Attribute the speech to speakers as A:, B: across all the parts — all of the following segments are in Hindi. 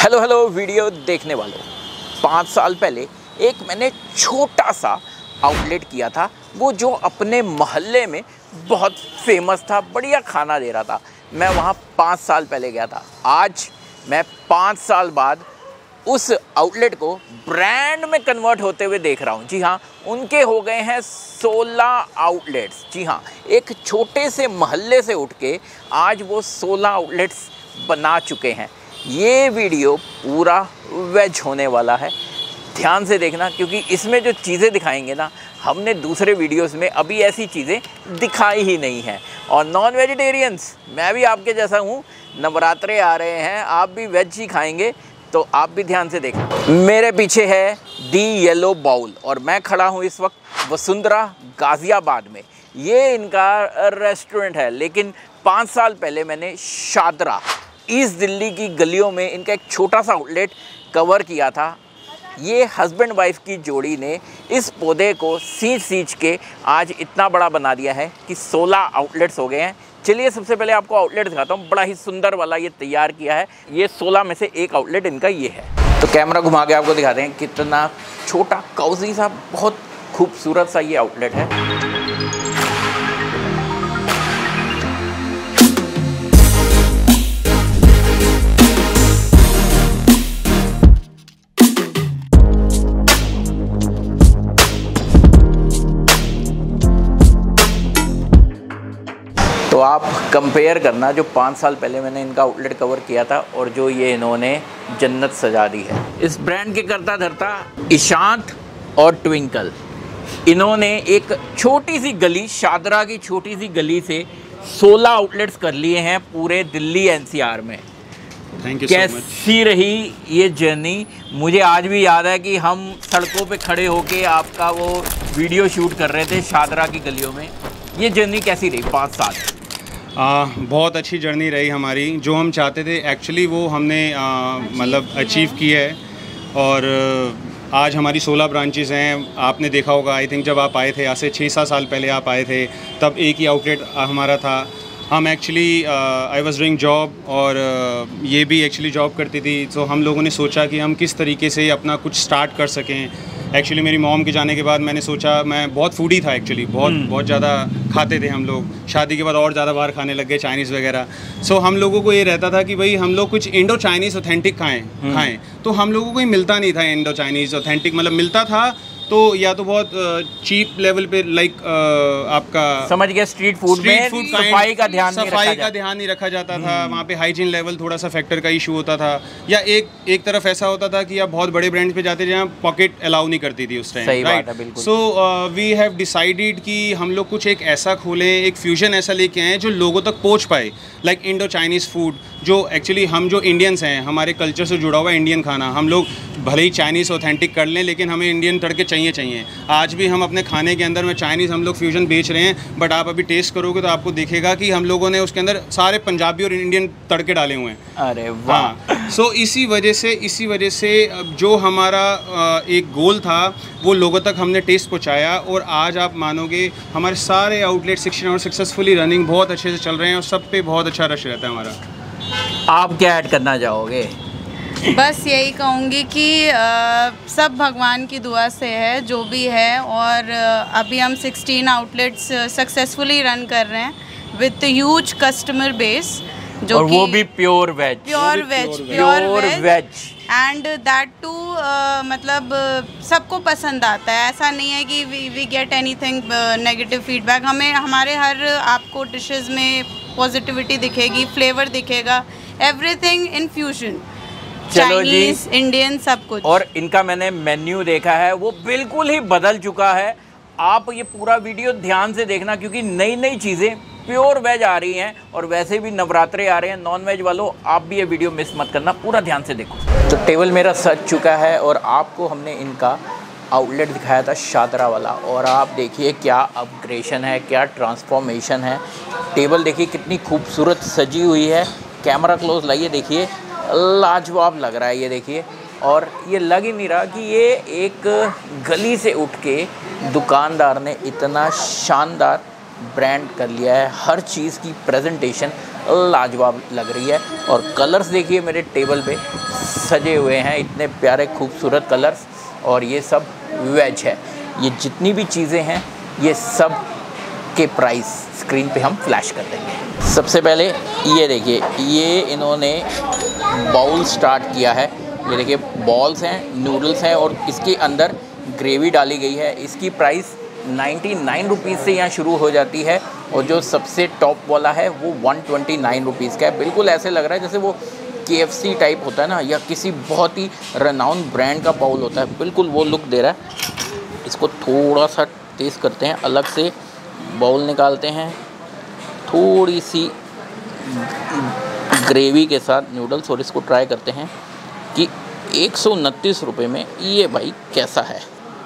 A: हेलो हेलो वीडियो देखने वालों, 5 साल पहले एक मैंने छोटा सा आउटलेट किया था, वो जो अपने मोहल्ले में बहुत फेमस था, बढ़िया खाना दे रहा था। मैं वहाँ 5 साल पहले गया था। आज मैं 5 साल बाद उस आउटलेट को ब्रांड में कन्वर्ट होते हुए देख रहा हूँ। जी हाँ, उनके हो गए हैं 16 आउटलेट्स। जी हाँ, एक छोटे से मोहल्ले से उठ के आज वो 16 आउटलेट्स बना चुके हैं। ये वीडियो पूरा वेज होने वाला है, ध्यान से देखना, क्योंकि इसमें जो चीज़ें दिखाएंगे ना, हमने दूसरे वीडियोस में अभी ऐसी चीज़ें दिखाई ही नहीं हैं। और नॉन वेजिटेरियंस, मैं भी आपके जैसा हूँ, नवरात्रे आ रहे हैं, आप भी वेज ही खाएंगे, तो आप भी ध्यान से देखना। मेरे पीछे है दी येलो बाउल और मैं खड़ा हूँ इस वक्त वसुंधरा गाज़ियाबाद में। ये इनका रेस्टोरेंट है, लेकिन 5 साल पहले मैंने शादरा ईस्ट दिल्ली की गलियों में इनका एक छोटा सा आउटलेट कवर किया था। ये हस्बैंड वाइफ की जोड़ी ने इस पौधे को सींच के आज इतना बड़ा बना दिया है कि 16 आउटलेट्स हो गए हैं। चलिए सबसे पहले आपको आउटलेट दिखाता हूँ। बड़ा ही सुंदर वाला ये तैयार किया है। ये 16 में से एक आउटलेट इनका ये है। तो कैमरा घुमा के आपको दिखाते हैं कितना छोटा काउजी सा, बहुत खूबसूरत सा ये आउटलेट है। तो आप कंपेयर करना, जो 5 साल पहले मैंने इनका आउटलेट कवर किया था और जो ये इन्होंने जन्नत सजा दी है। इस ब्रांड के करता धरता ईशांत और ट्विंकल, इन्होंने एक छोटी सी गली, शादरा की छोटी सी गली से 16 आउटलेट्स कर लिए हैं पूरे दिल्ली NCR में।
B: Thank you.
A: कैसी रही ये जर्नी? मुझे आज भी याद है कि हम सड़कों पे खड़े होके आपका वो वीडियो शूट कर रहे थे शादरा की गलियों में। ये जर्नी कैसी रही 5 साल?
B: बहुत अच्छी जर्नी रही हमारी। जो हम चाहते थे एक्चुअली वो हमने मतलब अचीव किया है। और आज हमारी 16 ब्रांचेस हैं। आपने देखा होगा, आई थिंक जब आप आए थे, आज से 6-7 साल पहले आप आए थे, तब एक ही आउटलेट हमारा था। हम actually I was doing job और ये भी एक्चुअली जॉब करती थी। तो हम लोगों ने सोचा कि हम किस तरीके से अपना कुछ स्टार्ट कर सकें। एक्चुअली मेरी मॉम के जाने के बाद मैंने सोचा, मैं बहुत फूडी था एक्चुअली, बहुत ज़्यादा खाते थे हम लोग। शादी के बाद और ज़्यादा बाहर खाने लग गए, चाइनीज़ वगैरह। सो हम लोगों को ये रहता था कि भाई हम लोग कुछ इंडो चाइनीज़ ऑथेंटिक खाएँ। तो हम लोगों को ही मिलता नहीं था इंडो चाइनीज़ ऑथेंटिक, मतलब मिलता था तो या तो बहुत चीप लेवल पे, लाइक आपका
A: समझ गया, स्ट्रीट फूड में सफाई का ध्यान
B: नहीं रखा जाता था। वहाँ पे हाइजीन लेवल थोड़ा सा फैक्टर का इशू होता था। या एक तरफ ऐसा होता था कि आप बहुत बड़े ब्रांड्स पे जाते जहाँ पॉकेट अलाउ नहीं करती थी उस time, right? So we have decided कि हम लोग कुछ एक ऐसा खोलें, एक फ्यूजन ऐसा लेके आएँ जो लोगों तक पहुँच पाए, लाइक इंडो चाइनीज़ फूड, जो एक्चुअली हम जो इंडियंस हैं, हमारे कल्चर से जुड़ा हुआ इंडियन खाना। हम लोग भले ही चाइनीज़ ऑथेंटिक कर लें, लेकिन हमें इंडियन तड़के चाहिए। आज भी हम अपने खाने के अंदर में चाइनीज़ हम लोग फ्यूजन बेच रहे हैं, बट आप अभी टेस्ट करोगे तो आपको दिखेगा कि हम लोगों ने उसके अंदर सारे पंजाबी और इंडियन तड़के डाले हुए हैं।
A: अरे वाह!
B: सो इसी वजह से जो हमारा एक गोल था वो लोगों तक हमने टेस्ट पहुँचाया। और आज आप मानोगे, हमारे सारे आउटलेट 16 और सक्सेसफुली रनिंग, बहुत अच्छे से चल रहे हैं और सब पे बहुत अच्छा रश रहता है हमारा।
A: आप क्या ऐड करना चाहोगे?
C: बस यही कहूँगी कि सब भगवान की दुआ से है जो भी है। और अभी हम 16 आउटलेट्स सक्सेसफुली रन कर रहे हैं विद ह्यूज कस्टमर बेस, जो
A: और वो भी pure veg
C: and that too मतलब सबको पसंद आता है। ऐसा नहीं है कि we get anything negative feedback. हमें हमारे हर आपको डिशेस में पॉजिटिविटी दिखेगी, फ्लेवर दिखेगा, everything in fusion, Chinese, Indian, सब कुछ।
A: और इनका मैंने मेन्यू देखा है, वो बिल्कुल ही बदल चुका है। आप ये पूरा वीडियो ध्यान से देखना, क्योंकि नई चीज़ें प्योर वेज आ रही हैं। और वैसे भी नवरात्रे आ रहे हैं, नॉन वेज वालों आप भी ये वीडियो मिस मत करना, पूरा ध्यान से देखो। तो टेबल मेरा सज चुका है और आपको हमने इनका आउटलेट दिखाया था शादरा वाला, और आप देखिए क्या अपग्रेडेशन है, क्या ट्रांसफॉर्मेशन है। टेबल देखिए कितनी खूबसूरत सजी हुई है। कैमरा क्लोज लाइए, देखिए लाजवाब लग रहा है ये, देखिए। और ये लग ही नहीं रहा कि ये एक गली से उठ के दुकानदार ने इतना शानदार ब्रांड कर लिया है। हर चीज़ की प्रेजेंटेशन लाजवाब लग रही है। और कलर्स देखिए मेरे टेबल पे सजे हुए हैं, इतने प्यारे खूबसूरत कलर्स। और ये सब वेज है। ये जितनी भी चीज़ें हैं ये सब के प्राइस स्क्रीन पे हम फ्लैश कर देंगे। सबसे पहले ये देखिए, ये इन्होंने बाउल स्टार्ट किया है। ये देखिए बॉल्स हैं, नूडल्स हैं और इसके अंदर ग्रेवी डाली गई है। इसकी प्राइस 99 रुपीज़ से यहाँ शुरू हो जाती है और जो सबसे टॉप वाला है वो 129 रुपीज़ का है। बिल्कुल ऐसे लग रहा है जैसे वो KFC टाइप होता है ना, या किसी बहुत ही रेनाउंड ब्रांड का बाउल होता है, बिल्कुल वो लुक दे रहा है। इसको थोड़ा सा टेस्ट करते हैं, अलग से बाउल निकालते हैं, थोड़ी सी ग्रेवी के साथ नूडल्स, और इसको ट्राई करते हैं कि 129 रुपये में ये भाई कैसा है।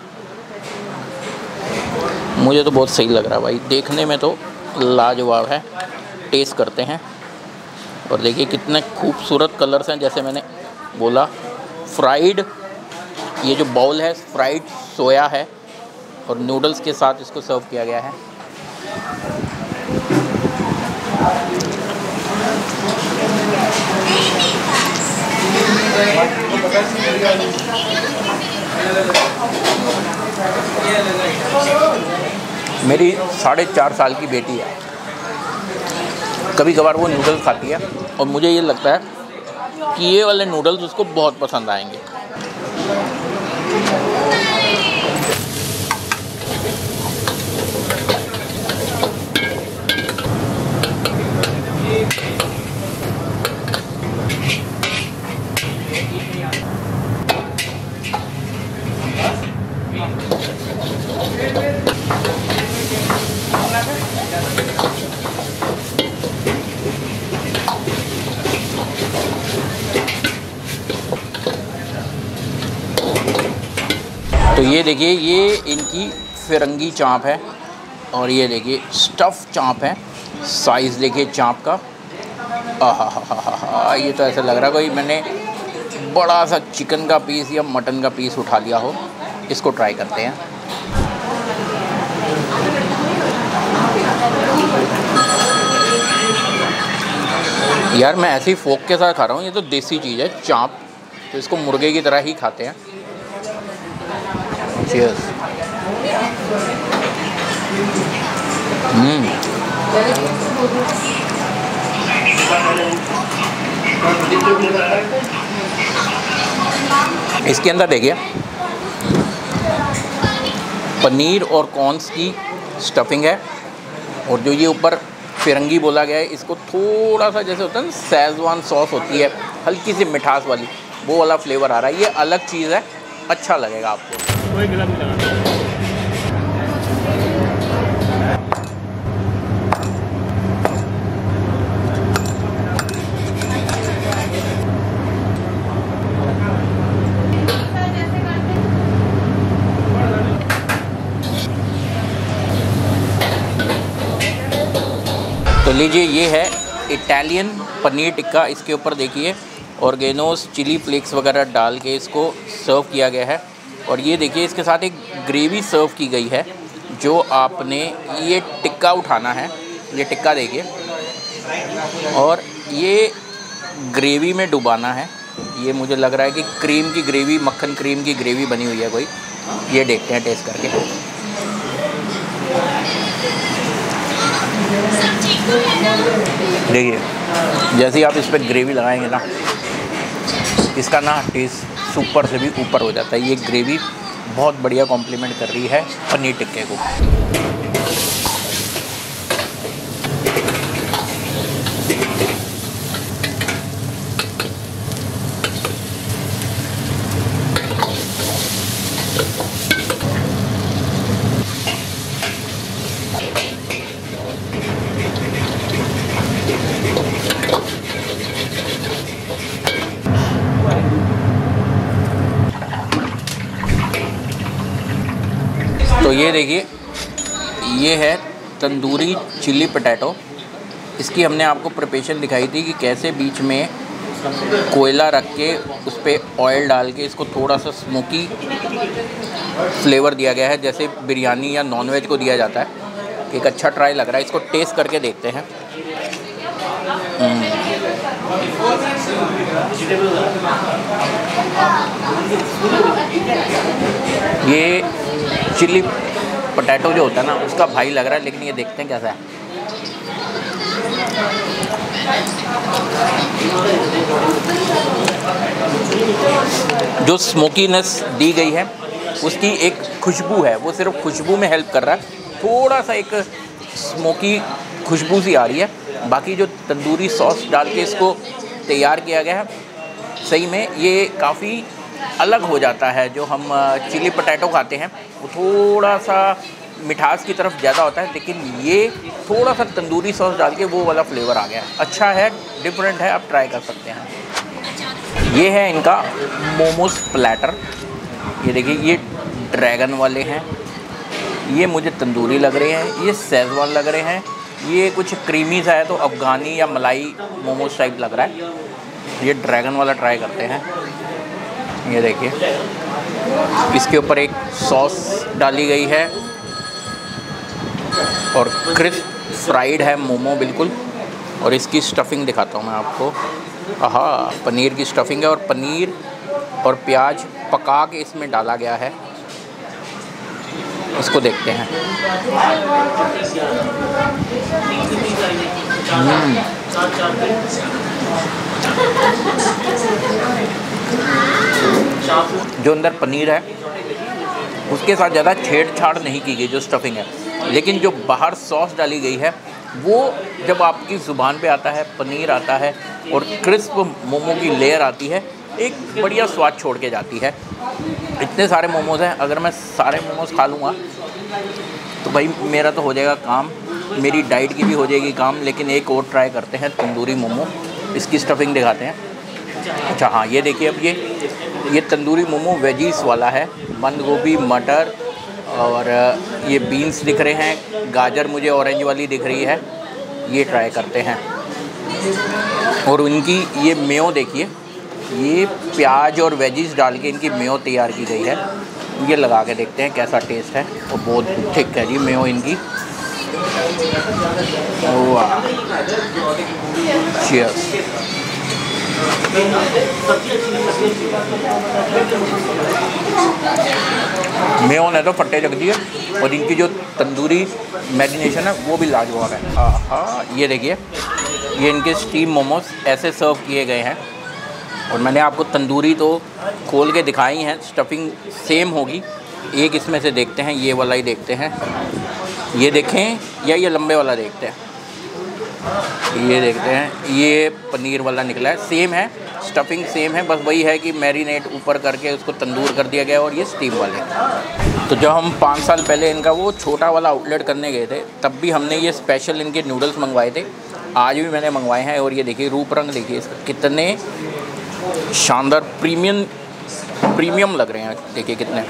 A: मुझे तो बहुत सही लग रहा है भाई, देखने में तो लाजवाब है। टेस्ट करते हैं और देखिए कितने खूबसूरत कलर्स हैं। जैसे मैंने बोला, फ्राइड, ये जो बाउल है फ्राइड सोया है और नूडल्स के साथ इसको सर्व किया गया है। मेरी 4.5 साल की बेटी है, कभी कभार वो नूडल्स खाती है और मुझे ये लगता है कि ये वाले नूडल्स उसको बहुत पसंद आएंगे। तो ये देखिए, ये इनकी फिरंगी चाँप है और ये देखिए स्टफ़ चाँप है। साइज़ देखिए चाँप का, आहा, ये तो ऐसा लग रहा है कोई मैंने बड़ा सा चिकन का पीस या मटन का पीस उठा लिया हो। इसको ट्राई करते हैं। यार मैं ऐसे ही फोक के साथ खा रहा हूँ, ये तो देसी चीज़ है चाँप, तो इसको मुर्गे की तरह ही खाते हैं। Cheers। इसके अंदर देखिए पनीर और कॉर्न्स की स्टफिंग है और जो ये ऊपर फिरंगी बोला गया है, इसको थोड़ा सा जैसे होता है ना शेज़वान सॉस होती है, हल्की सी मिठास वाली, वो वाला फ्लेवर आ रहा है। ये अलग चीज़ है, अच्छा लगेगा आपको। तो लीजिए, ये है इटालियन पनीर टिक्का। इसके ऊपर देखिए ऑर्गेनोस, चिली फ्लेक्स वगैरह डाल के इसको सर्व किया गया है। और ये देखिए इसके साथ एक ग्रेवी सर्व की गई है, जो आपने ये टिक्का उठाना है, ये टिक्का देखिए, और ये ग्रेवी में डुबाना है। ये मुझे लग रहा है कि क्रीम की ग्रेवी, मक्खन क्रीम की ग्रेवी बनी हुई है कोई। ये देखते हैं टेस्ट करके। देखिए जैसे ही आप इस पर ग्रेवी लगाएंगे ना, इसका ना टेस्ट सुपर से भी ऊपर हो जाता है। ये ग्रेवी बहुत बढ़िया कॉम्प्लीमेंट कर रही है पनीर टिक्के को। तो ये देखिए, ये है तंदूरी चिली पोटैटो। इसकी हमने आपको प्रिपरेशन दिखाई थी कि कैसे बीच में कोयला रख के उस पर ऑयल डाल के इसको थोड़ा सा स्मोकी फ्लेवर दिया गया है, जैसे बिरयानी या नॉनवेज को दिया जाता है। एक अच्छा ट्राई लग रहा है, इसको टेस्ट करके देखते हैं। ये चिली पोटैटो जो होता है ना उसका भाई लग रहा है, लेकिन ये देखते हैं कैसा है। जो स्मोकीनेस दी गई है उसकी एक खुशबू है, वो सिर्फ खुशबू में हेल्प कर रहा है, थोड़ा सा एक स्मोकी खुशबू सी आ रही है। बाकी जो तंदूरी सॉस डाल के इसको तैयार किया गया है, सही में ये काफ़ी अलग हो जाता है। जो हम चिली पोटैटो खाते हैं वो थोड़ा सा मिठास की तरफ ज़्यादा होता है, लेकिन ये थोड़ा सा तंदूरी सॉस डाल के वो वाला फ्लेवर आ गया है। अच्छा है, डिफरेंट है, आप ट्राई कर सकते हैं। ये है इनका मोमोज प्लेटर। ये देखिए, ये ड्रैगन वाले हैं, ये मुझे तंदूरी लग रहे हैं, ये शेज़वान लग रहे हैं, ये कुछ क्रीमी सा है तो अफ़गानी या मलाई मोमोज टाइप लग रहा है। ये ड्रैगन वाला ट्राई करते हैं। ये देखिए, इसके ऊपर एक सॉस डाली गई है और क्रिस्प फ्राइड है मोमो बिल्कुल। और इसकी स्टफिंग दिखाता हूँ मैं आपको। आहा, पनीर की स्टफिंग है और पनीर और प्याज पका के इसमें डाला गया है। इसको देखते हैं। जो अंदर पनीर है उसके साथ ज़्यादा छेड़छाड़ नहीं की गई जो स्टफिंग है, लेकिन जो बाहर सॉस डाली गई है वो जब आपकी ज़ुबान पे आता है, पनीर आता है और क्रिस्प मोमो की लेयर आती है, एक बढ़िया स्वाद छोड़ के जाती है। इतने सारे मोमोज़ हैं, अगर मैं सारे मोमोज़ खा लूँगा तो भाई मेरा तो हो जाएगा काम, मेरी डाइट की भी हो जाएगी काम। लेकिन एक और ट्राई करते हैं तंदूरी मोमो। इसकी स्टफिंग दिखाते हैं। अच्छा हाँ, ये देखिए, अब ये तंदूरी मोमो वेजीज वाला है। बंद गोभी, मटर और ये बीन्स दिख रहे हैं, गाजर मुझे ऑरेंज वाली दिख रही है। ये ट्राई करते हैं। और उनकी ये मेयो देखिए, ये प्याज और वेजीज डाल के इनकी मेयो तैयार की गई है। ये लगा के देखते हैं कैसा टेस्ट है। और बहुत ठीक है जी मेयो इनकी। वाह, चीयर्स। मेयो ने तो फट्टे रख दिए। और इनकी जो तंदूरी मैरिनेशन है वो भी लाजवाब है। हाँ, ये देखिए, ये इनके स्टीम मोमोज ऐसे सर्व किए गए हैं। और मैंने आपको तंदूरी तो खोल के दिखाई हैं, स्टफिंग सेम होगी। एक इसमें से देखते हैं, ये वाला ही देखते हैं। ये देखें या ये लंबे वाला देखते हैं। ये देखते हैं, ये पनीर वाला निकला है, सेम है, स्टफिंग सेम है, बस वही है कि मैरिनेट ऊपर करके उसको तंदूर कर दिया गया। और ये स्टीम वाले। तो जब हम 5 साल पहले इनका वो छोटा वाला आउटलेट करने गए थे, तब भी हमने ये स्पेशल इनके नूडल्स मंगवाए थे। आज भी मैंने मंगवाए हैं। और ये देखिए रूप रंग देखिए इसका, कितने शानदार प्रीमियम लग रहे हैं। देखिए कितने।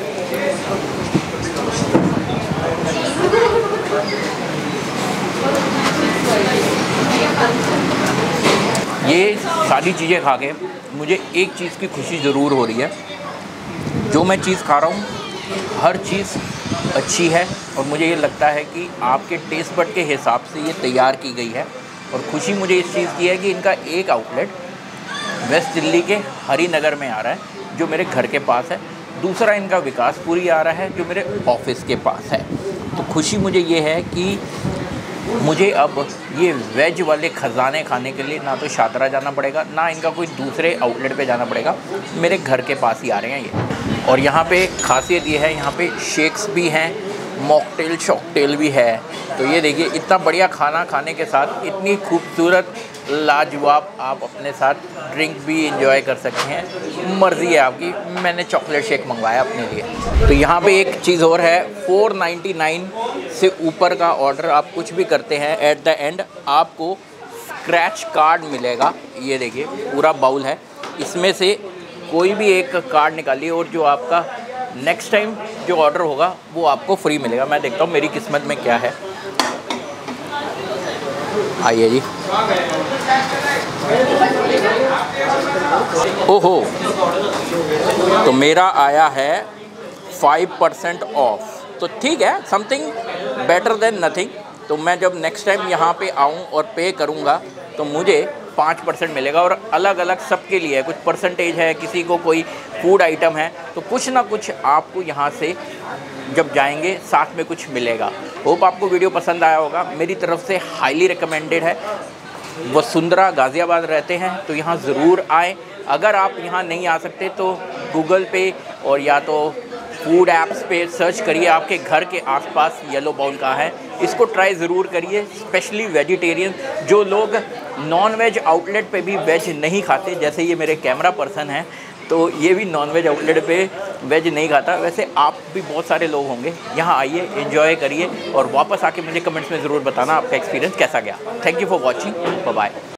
A: ये सारी चीज़ें खा के मुझे एक चीज़ की खुशी ज़रूर हो रही है। जो मैं चीज़ खा रहा हूँ हर चीज़ अच्छी है और मुझे ये लगता है कि आपके टेस्ट बड के हिसाब से ये तैयार की गई है। और खुशी मुझे इस चीज़ की है कि इनका एक आउटलेट वेस्ट दिल्ली के हरिनगर में आ रहा है, जो मेरे घर के पास है। दूसरा इनका विकासपुरी आ रहा है, जो मेरे ऑफिस के पास है। तो खुशी मुझे ये है कि मुझे अब ये वेज वाले ख़जाने खाने के लिए ना तो शादरा जाना पड़ेगा, ना इनका कोई दूसरे आउटलेट पे जाना पड़ेगा। मेरे घर के पास ही आ रहे हैं ये। और यहाँ पे खासियत ये है, यहाँ पे शेक्स भी हैं, मॉकटेल शॉकटेल भी है। तो ये देखिए, इतना बढ़िया खाना खाने के साथ इतनी खूबसूरत लाजवाब आप अपने साथ ड्रिंक भी एंजॉय कर सकते हैं। मर्ज़ी है आपकी। मैंने चॉकलेट शेक मंगवाया अपने लिए। तो यहाँ पे एक चीज़ और है, 499 से ऊपर का ऑर्डर आप कुछ भी करते हैं, एट द एंड आपको स्क्रैच कार्ड मिलेगा। ये देखिए पूरा बाउल है, इसमें से कोई भी एक कार्ड निकालिए और जो आपका नेक्स्ट टाइम जो ऑर्डर होगा वो आपको फ्री मिलेगा। मैं देखता हूँ मेरी किस्मत में क्या है। आइए जी। ओहो, तो मेरा आया है 5% ऑफ। तो ठीक है, समथिंग बेटर देन नथिंग। तो मैं जब नेक्स्ट टाइम यहाँ पे आऊँ और पे करूँगा तो मुझे 5% मिलेगा और अलग अलग सबके लिए है, कुछ परसेंटेज है, किसी को कोई फूड आइटम है, तो कुछ ना कुछ आपको यहाँ से जब जाएंगे साथ में कुछ मिलेगा। होप आपको वीडियो पसंद आया होगा। मेरी तरफ से हाईली रिकमेंडेड है। वसुंधरा गाज़ियाबाद रहते हैं तो यहाँ ज़रूर आएँ। अगर आप यहाँ नहीं आ सकते तो गूगल पे और या तो फूड ऐप्स पे सर्च करिए, आपके घर के आसपास येलो बाउल का है, इसको ट्राई ज़रूर करिए। स्पेशली वेजिटेरियन जो लोग नॉन वेज आउटलेट पे भी वेज नहीं खाते, जैसे ये मेरे कैमरा पर्सन हैं तो ये भी नॉन वेज आउटलेट पे वेज नहीं खाता, वैसे आप भी बहुत सारे लोग होंगे। यहाँ आइए, एंजॉय करिए और वापस आके मुझे कमेंट्स में ज़रूर बताना आपका एक्सपीरियंस कैसा गया। Thank you for watching, bye bye.